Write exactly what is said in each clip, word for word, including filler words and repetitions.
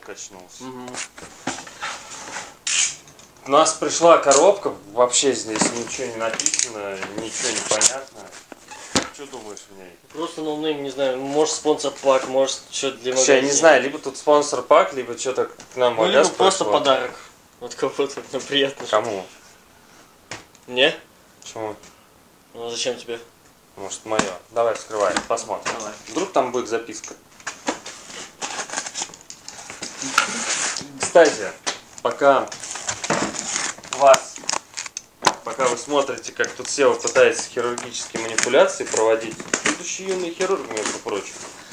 качнулся. Угу. У нас пришла коробка, вообще здесь ничего не написано, ничего не понятно. Что думаешь в ней? Просто ноунейм, не знаю, может спонсор пак, может что-то для магазина. Я не знаю, либо тут спонсор пак, либо что-то к нам в магазин. Ну, либо просто пришло. подарок. Вот кого-то, ну, приятно. Кому? Мне? Почему? Ну, зачем тебе? Может, мое. Давай вскрывай, посмотрим. Давай. Вдруг там будет записка. Кстати, пока вас, пока вы смотрите, как тут Сева пытается хирургические манипуляции проводить, будущий юный хирург, между прочим,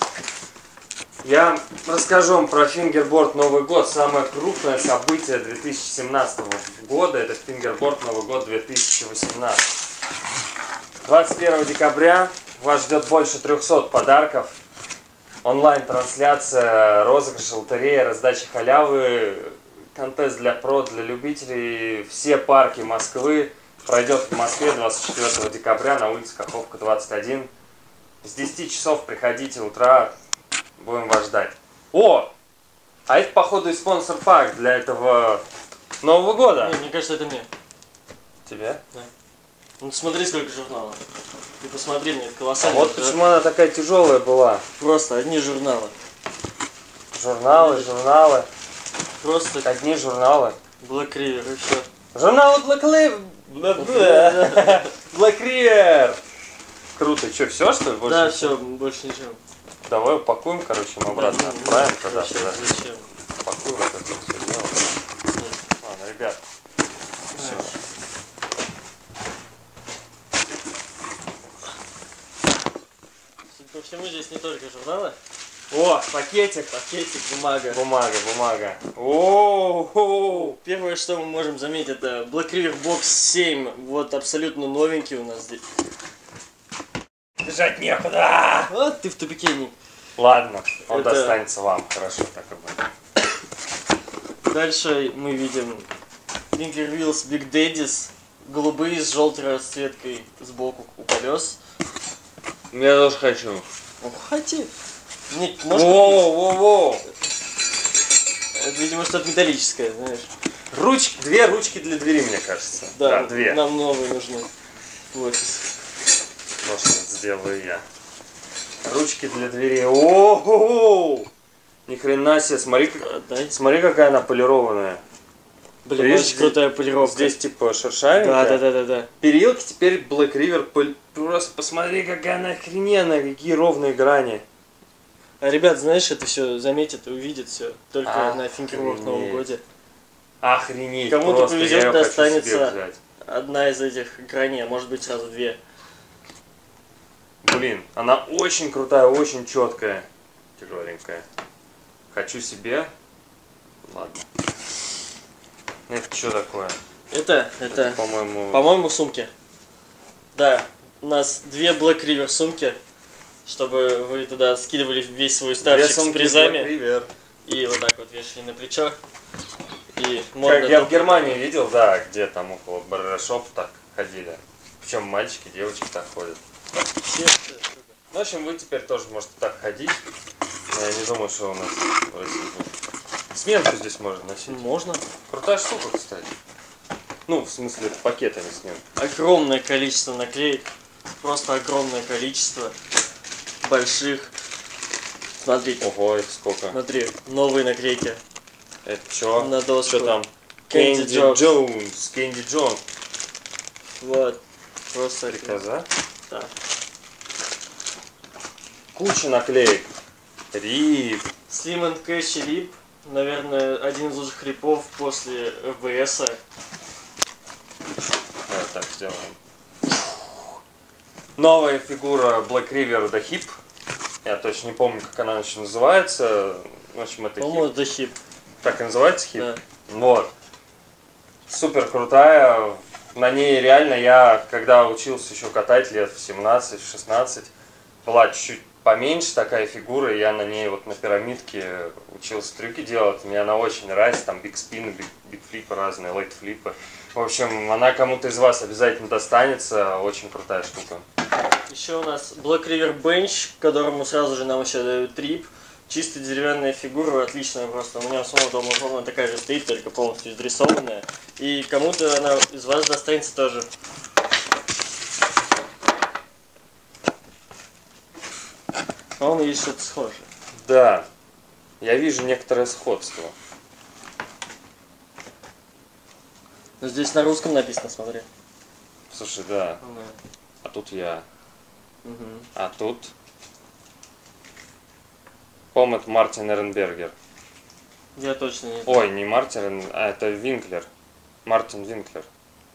я расскажу вам про фингерборд Новый год. Самое крупное событие две тысячи семнадцатого года — это фингерборд Новый год две тысячи восемнадцать. двадцать первого декабря вас ждет больше трёхсот подарков. Онлайн-трансляция, розыгрыш, лотерея, раздача халявы, контест для про, для любителей. Все парки Москвы. Пройдет в Москве двадцать четвёртого декабря на улице Каховка, двадцать один. С десяти часов приходите утра, будем вас ждать. О! А это, походу, и спонсор-пак для этого Нового года. Не, мне кажется, это мне. Тебе? Да. Ну смотри, сколько журналов. Ты посмотри, мне это А колоссально. вот да? почему она такая тяжелая была. Просто одни журналы. Журналы, журналы. Просто Одни журналы. Black River и все. Журналы Black River. Black River. Круто. Что, все, что ли? Больше Да, ничего? все, больше ничего. Давай упакуем, короче, мы обратно Да, отправим ну, тогда зачем, сюда. зачем? Упакуем вот это все дело. Ладно, ребят. Все. Судя по всему, здесь не только журналы. О, пакетик. Пакетик, бумага. Бумага, бумага. О-о-о. Первое, что мы можем заметить, это Black River Box семь. Вот абсолютно новенький у нас здесь. Бежать некуда. Вот ты в тупике, Ник. Ладно, он Это- достанется вам. Хорошо, так и будет. Дальше мы видим Finger Wheels Big Daddies. Голубые с желтой расцветкой сбоку у колес. Я тоже хочу. Ну, хоти. Ник, может, Воу-воу-воу. это, видимо, что-то металлическое, знаешь. Ручки, две ручки для двери, мне кажется. Да, две. нам новые нужны в офис. Может, сделаю я. Ручки для двери. О-о-о! Ни хрена себе, смотри, как- Отдай. смотри, какая она полированная. Блин, Видишь, очень крутая полировка. Здесь типа шершавенькая. Да, да, да, да, да. Перилки теперь Black River. пол- Просто посмотри, какая она охрененная, какие ровные грани. А ребят, знаешь, это все заметят и увидят все только Охренеть. на Фингерборд в Новом годе. Охренеть. Кому-то просто, повезет, я её хочу достанется. себе взять. Одна из этих граней, а может быть сразу две. Блин, она очень крутая, очень четкая. Тяжеленькая. Хочу себе. Ладно. Это что такое? Это, это, По-моему... по-моему, сумки. Да, у нас две Black River сумки, чтобы вы туда скидывали весь свой старчик с призами. И вот так вот вешали на плечо. И модно Как я в топ- Германии видел, да, где там около барбершоп так ходили. Причем мальчики, девочки так ходят. все- Ну, в общем, вы теперь тоже можете так ходить. Но я не думаю, что у нас в России будет. Сменку здесь можно носить. Можно. Крутая штука, кстати. Ну, в смысле, это пакет, а не сменка. Огромное количество наклеек. Просто огромное количество. Больших. Смотрите. Ого, это сколько? Смотри, новые наклейки. Это что? На доску. Что там? Кэнди Кэнди Джонс. Джонс. Кэнди Джонс. Вот. Просто Стрекоза. Да. Куча наклеек. Рип. Slim and Catchy Lip. Наверное, один из лучших рипов после эф бэ эса. Давай так сделаем. Новая фигура Black River The Hip. Я точно не помню, как она еще называется. В общем, это По-моему, хип. это хип. Так и называется хип? Да. Вот. Супер крутая. На ней реально я, когда учился еще катать лет в семнадцать-шестнадцать, была чуть-чуть поменьше такая фигура, и я на ней вот на пирамидке учился трюки делать. Мне она очень нравится, там биг спины, биг флипы разные, лейт флипы. В общем, она кому-то из вас обязательно достанется, очень крутая штука. Еще у нас Black River Bench, к которому сразу же нам еще дают трип. чисто деревянная фигура, отличная просто. У меня у самого дома ровно такая же стоит, только полностью изрисованная. И кому-то она из вас достанется тоже. А он есть что-то схожее. Да, я вижу некоторое сходство. Но здесь на русском написано, смотри. Слушай, да. Ну, да. А тут я. Угу. А тут... По-моему, это Мартин Эренбергер. Я точно не знаю. Ой, не Мартин, а это Винклер. Мартин Винклер.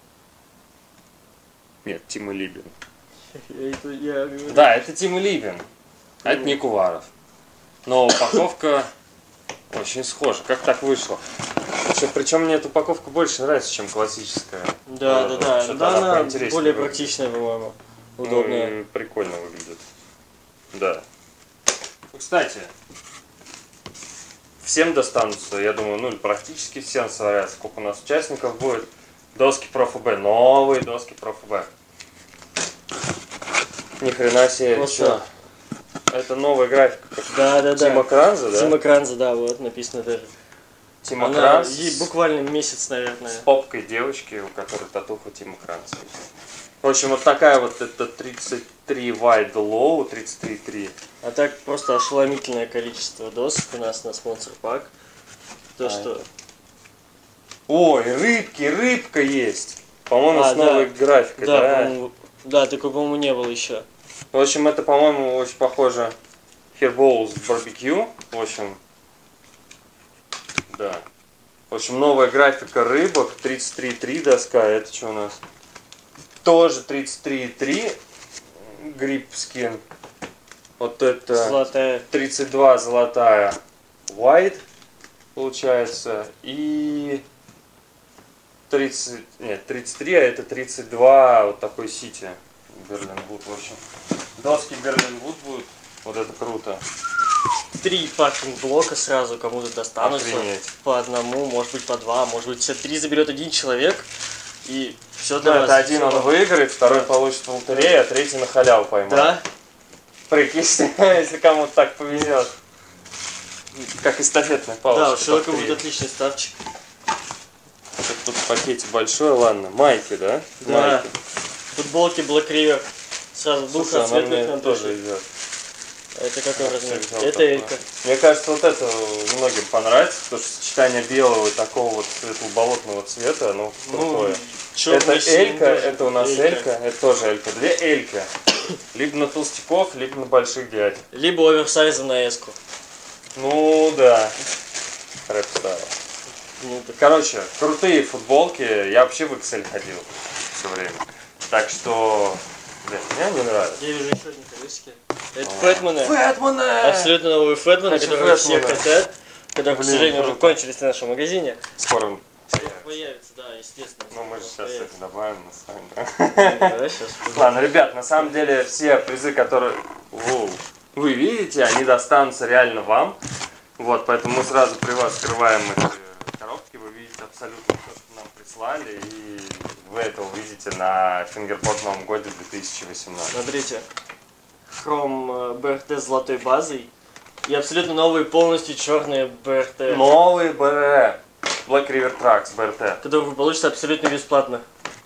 Нет, Тима Либин. Я, это, я говорю... Да, это Тима Либин. А это Ник Уваров. Но упаковка очень схожа. Как так вышло? Причем мне эта упаковка больше нравится, чем классическая. Да, да, да. Что-то Да, она поинтереснее более выглядит. практичная, по-моему. Удобная. Ну, и прикольно выглядит. Да. Кстати, всем достанутся, я думаю, ну или практически всем, смотря сколько у нас участников будет, доски ProFB. Новые доски ProFB. Ни хрена себе. Просто... Это новая графика. Да, да, да. Тима Кранза, да? Тима Кранза, да, вот написано даже. Тима Она Кранз. ей буквально месяц, наверное. С попкой девочки, у которой татуха Тима Кранза. В общем, вот такая вот это тридцать три Wide Low, тридцать три три. А так просто ошеломительное количество досок у нас на спонсор пак. То, а что... Это... Ой, рыбки, рыбка есть. По-моему, А, с новой да. графикой, Да, да? по-моему, да, такой, по-моему, не было еще. В общем, это, по-моему, очень похоже Hairballs Barbecue. В общем, да. В общем, новая графика рыбок, тридцать три три доска. Это что у нас? Тоже тридцать три три Grip Skin. Вот это Золотая. тридцать два золотая White получается. И тридцать, нет, тридцать три, а это тридцать два вот такой City Berlinwood. В общем, доски Berlinwood будут. Вот это круто. Три паркинг блока сразу кому-то достанутся. Охренеть. По одному, может быть по два, может быть все три заберет один человек. И все для Да, вас. это один он выиграет, второй получит в лотерее, а третий на халяву поймает. Да? Прикинь, если кому-то так повезет. Как эстафетная палочка. Да, у человека будет отличный ставчик. Это тут в пакете большой, ладно. Майки, да? Да. Майки. Футболки Black River. Сразу двух Слушай, она мне нам тоже тоже. идет. Это какой размер? Взял Это такое. Элька. Мне кажется, вот это многим понравится, потому что сочетание белого и такого вот светло-болотного цвета, оно крутое. Ну, это Элька, тоже. это у нас Элька. Элька, это тоже Элька. Две Элька. Либо на толстяков, либо на больших дядь. Либо оверсайза на эску. Ну да. Рэп стайл. Ну, так. Короче, крутые футболки. Я вообще в икс эль ходил все время. Так что, блин, мне не нравится. Я вижу еще одни колесики. Это Фэтмены. Фэтмены! Абсолютно новые Фэтмены, Хочу которые все Фэтмены. хотят. Когда, к Блин, сожалению, уже круто. кончились в нашем магазине. Скоро. Появится, да, естественно. Ну мы же сейчас Появится. это добавим на самом деле. Да, сейчас. Ладно, ребят, на самом деле все призы, которые Воу. вы видите, они достанутся реально вам. Вот, поэтому мы сразу при вас открываем эти коробки. Вы видите абсолютно все, что нам прислали. И вы это увидите на Fingerboard Новом годе две тысячи восемнадцатом. Смотрите. Хром бэ эр тэ с золотой базой. И абсолютно новые полностью черные бэ эр тэ. Новый бэ эр. Black River Tracks бэ эр тэ. Которые вы получите абсолютно бесплатно.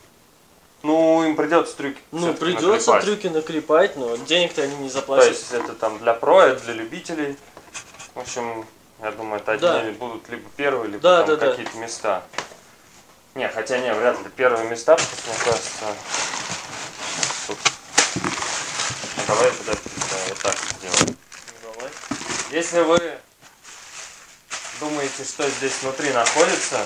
Ну, им придется трюки. Ну, всё-таки придется наклепать. трюки наклепать, но денег-то они не То заплатят. есть это там для про, это для любителей. В общем, я думаю, это Да. одни будут либо первые, либо Да, там да, да. какие-то места. Не, хотя не, вряд ли первые места, потому что, мне кажется, тут... Ну, давай подожди, да, вот так сделаем. Давай. Если вы думаете, что здесь внутри находится,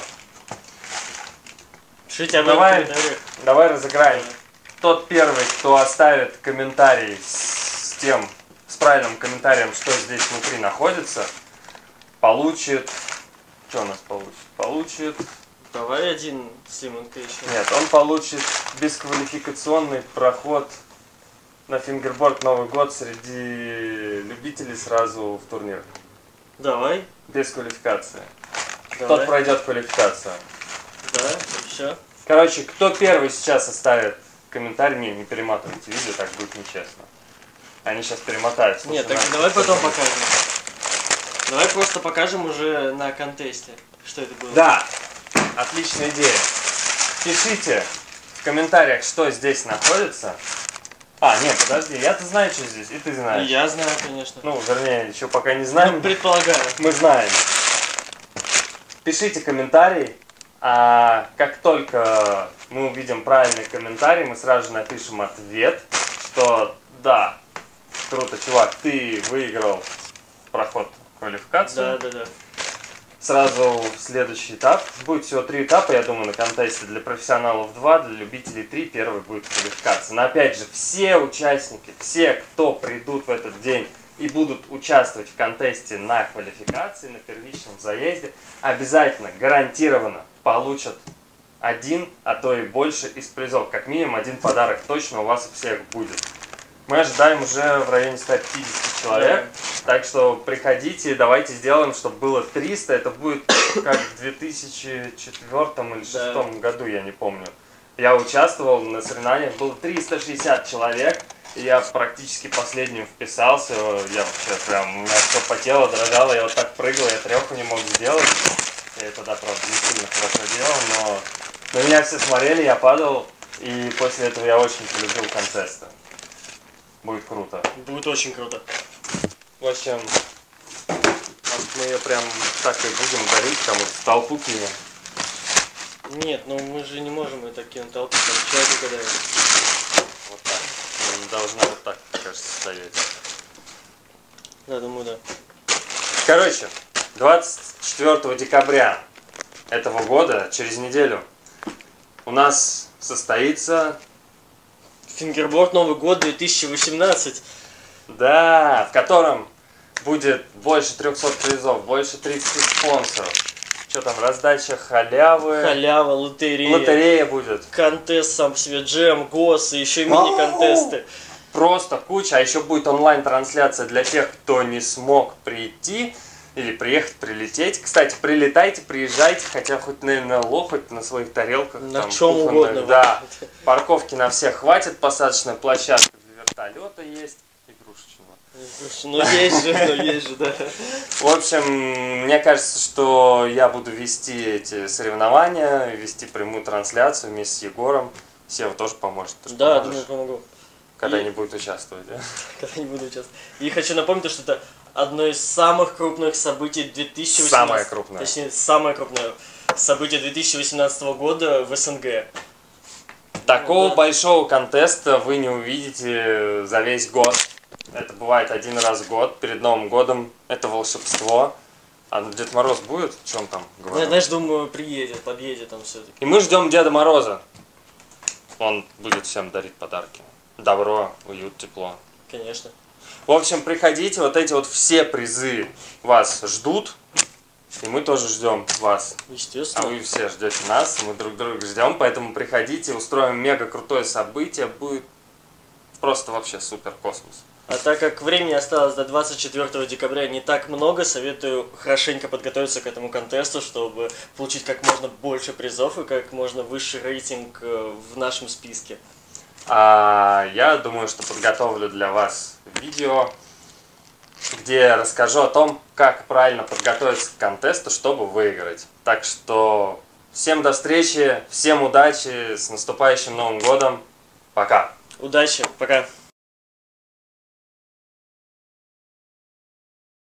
Пишите об Давай. этом в комментариях. давай разыграем. Тот первый, кто оставит комментарий с тем, с правильным комментарием, что здесь внутри находится, получит... Что у нас получит? Получит... Давай один с лимонкой еще. Нет, он получит бесквалификационный проход на Fingerboard Новый год среди любителей сразу в турнир. Давай. Без квалификации. Давай. Тот пройдет квалификацию. Да, еще. Короче, кто первый сейчас оставит комментарий, не, не перематывайте видео, так будет нечестно. Они сейчас перемотают. Нет, Слушай, так Настя, давай что потом ты- покажем. Давай просто покажем уже на контесте, что это было. Да, отличная идея. Пишите в комментариях, что здесь находится. А, нет, подожди, я-то знаю, что здесь, и ты знаешь. Я знаю, конечно. Ну, вернее, еще пока не знаем. Ну, предполагаю. Мы знаем. Пишите комментарии, а как только мы увидим правильный комментарий, мы сразу же напишем ответ, что да, круто, чувак, ты выиграл проход в квалификацию. Да, да, да. Сразу следующий этап. Будет всего три этапа, я думаю, на контесте. Для профессионалов два, для любителей три. Первый будет квалификация. Но опять же, все участники, все, кто придут в этот день и будут участвовать в контесте на квалификации, на первичном заезде, обязательно, гарантированно получат один, а то и больше из призов. Как минимум один подарок точно у вас у всех будет. Мы ожидаем уже в районе ста пятидесяти человек, так что приходите, давайте сделаем, чтобы было триста. Это будет как в две тысячи четвёртом или две тысячи шестом да. году, я не помню. Я участвовал на соревнованиях, было триста шестьдесят человек, и я практически последним вписался. Я вообще прям, у меня все потело, дрожало, я вот так прыгал, я треху не мог сделать. Я тогда, правда, не сильно хорошо делал, но на меня все смотрели, я падал, и после этого я очень полюбил контесты. Будет круто. Будет очень круто. В общем, мы ее прям так и будем дарить, кому-то в толпу кинем. Нет, ну мы же не можем это кинуть толпу, там человек угадает. Вот так. Должна вот так, кажется, стоять. Да, думаю, да. Короче, двадцать четвёртого декабря этого года, через неделю, у нас состоится... Фингерборд Новый год две тысячи восемнадцать. Да, в котором будет больше трёхсот призов, больше тридцати спонсоров. Что там, раздача халявы. Халява, лотерея. Лотерея будет. Контест сам по себе, джем, гос, и еще мини-контесты. Просто куча, а еще будет онлайн-трансляция для тех, кто не смог прийти. Или приехать, прилететь. Кстати, прилетайте, приезжайте, хотя хоть на эн эл о, хоть на своих тарелках. На там, чем угодно. Да, парковки на всех хватит, посадочная площадка для вертолета есть. Игрушечного. Ну есть же, ну есть же, да. В общем, мне кажется, что я буду вести эти соревнования, вести прямую трансляцию вместе с Егором. Сева тоже поможет. Ты да, поможешь, думаю, помогу. когда И... не будет участвовать, да? Когда не буду участвовать. И хочу напомнить, что это одно из самых крупных событий две тысячи восемнадцатого. Самое крупное. Точнее, самое крупное событие две тысячи восемнадцатого года в СНГ. Такого ну, да. большого контеста вы не увидите за весь год. Это бывает один раз в год, перед Новым годом. Это волшебство. А Дед Мороз будет? Что он там говорит? Ну, знаешь, думаю, приедет, подъедет он все-таки. И мы ждем Деда Мороза. Он будет всем дарить подарки. Добро, уют, тепло. Конечно. В общем, приходите, вот эти вот все призы вас ждут. И мы тоже ждем вас. Естественно. А вы все ждете нас, мы друг друга ждем. Поэтому приходите, устроим мега крутое событие. Будет просто вообще супер космос. А так как времени осталось до двадцать четвёртого декабря не так много, советую хорошенько подготовиться к этому контесту, чтобы получить как можно больше призов и как можно высший рейтинг в нашем списке. А я думаю, что подготовлю для вас видео, где расскажу о том, как правильно подготовиться к контесту, чтобы выиграть. Так что всем до встречи, всем удачи, с наступающим Новым годом. Пока. Удачи, пока.